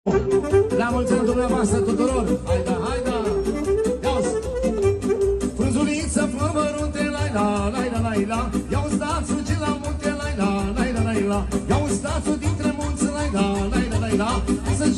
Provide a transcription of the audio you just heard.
La mulți ani dumneavoastră tuturor! Haida, haida! Ia-uzi! Frunzuliță, flori mărunte, lai-la, lai-la, lai-la. Ia-uzi dațul ce la munte, lai-la, lai-la, lai-la. Ia-uzi dațul dintre munți, lai-la, lai-la, lai-la.